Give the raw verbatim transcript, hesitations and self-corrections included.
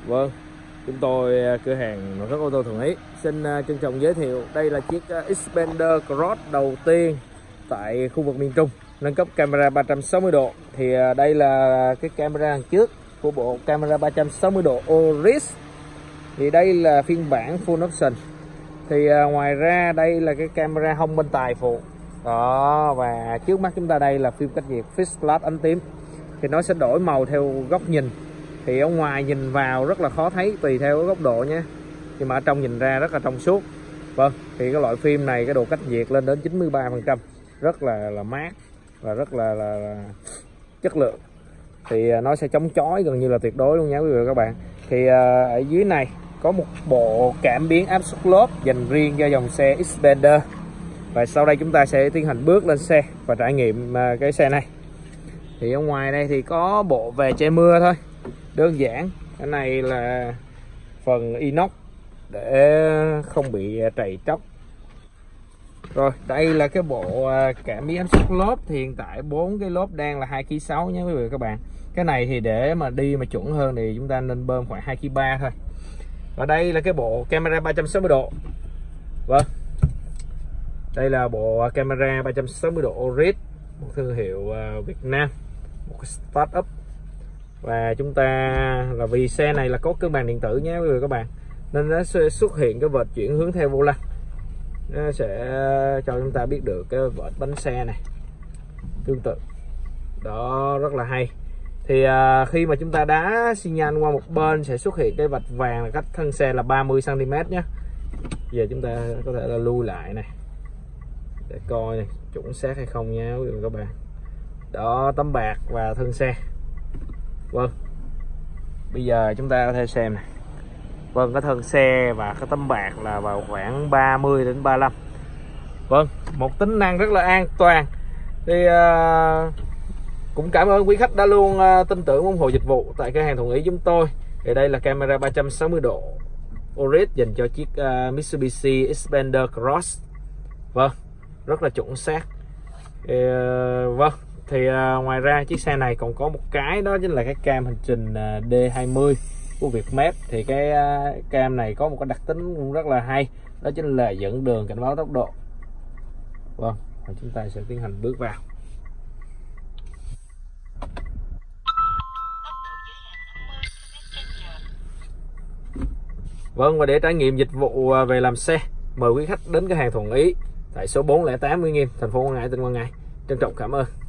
Vâng, chúng tôi cửa hàng nội thất ô tô Thuận Ý xin trân trọng giới thiệu đây là chiếc Xpander Cross đầu tiên tại khu vực miền Trung nâng cấp camera ba trăm sáu mươi độ. Thì đây là cái camera đằng trước của bộ camera ba trăm sáu mươi độ Oris. Thì đây là phiên bản full option. Thì ngoài ra đây là cái camera hông bên tài phụ đó, và trước mắt chúng ta đây là phim cách nhiệt Fix Flash ánh tím. Thì nó sẽ đổi màu theo góc nhìn. Thì ở ngoài nhìn vào rất là khó thấy tùy theo cái góc độ nhé, nhưng mà ở trong nhìn ra rất là trong suốt. Vâng, thì cái loại phim này cái độ cách nhiệt lên đến chín mươi ba phần trăm, rất là là mát và rất là, là, là chất lượng. Thì nó sẽ chống chói gần như là tuyệt đối luôn nha quý vị và các bạn. Thì ở dưới này có một bộ cảm biến áp suất lốp dành riêng cho dòng xe Xpander. Và sau đây chúng ta sẽ tiến hành bước lên xe và trải nghiệm cái xe này. Thì ở ngoài đây thì có bộ về che mưa thôi, đơn giản. Cái này là phần inox để không bị trầy tróc. Rồi đây là cái bộ cảm biến áp suất lốp. Thì hiện tại bốn cái lốp đang là hai ki lô gam sáu nhé quý vị và các bạn. Cái này thì để mà đi mà chuẩn hơn thì chúng ta nên bơm khoảng hai ki lô gam ba thôi. Và đây là cái bộ camera ba trăm sáu mươi độ. Vâng, đây là bộ camera ba trăm sáu mươi độ Oris, một thương hiệu Việt Nam, một cái startup. Và chúng ta là vì xe này là có cân bằng điện tử nhé quý vị và các bạn, nên nó sẽ xuất hiện cái vệt chuyển hướng theo vô lăng. Nó sẽ cho chúng ta biết được cái vệt bánh xe này tương tự đó, rất là hay. Thì à, khi mà chúng ta đá xi nhan qua một bên sẽ xuất hiện cái vạch vàng là cách thân xe là ba mươi xăng ti mét nhé. Giờ chúng ta có thể là lui lại này để coi này, chuẩn xác hay không nha quý vị và các bạn. Đó, tấm bạc và thân xe. Vâng, bây giờ chúng ta có thể xem này. Vâng, cái thân xe và cái tấm bạc là vào khoảng ba mươi đến ba mươi lăm. Vâng, một tính năng rất là an toàn. Thì uh, cũng cảm ơn quý khách đã luôn uh, tin tưởng ủng hộ dịch vụ tại cửa hàng Thuận Ý chúng tôi. Thì đây là camera ba trăm sáu mươi độ Oris dành cho chiếc uh, Mitsubishi Xpander Cross. Vâng, rất là chuẩn xác. Thì, uh, vâng, thì uh, ngoài ra chiếc xe này còn có một cái, đó chính là cái cam hành trình uh, D hai mươi của Vietmap. Thì cái uh, cam này có một cái đặc tính cũng rất là hay, đó chính là dẫn đường cảnh báo tốc độ. Vâng, và chúng ta sẽ tiến hành bước vào. Vâng, và để trải nghiệm dịch vụ về làm xe, mời quý khách đến cửa hàng Thuận Ý tại số bốn không tám Nguyễn Nghiêm, thành phố Quảng Ngãi, tỉnh Quảng Ngãi. Trân trọng cảm ơn.